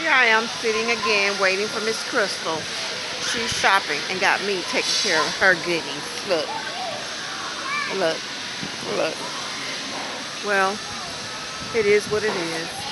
Here I am sitting again waiting for Miss Krystal. She's shopping and got me taking care of her goodies. Look. Look. Look. Well, it is what it is.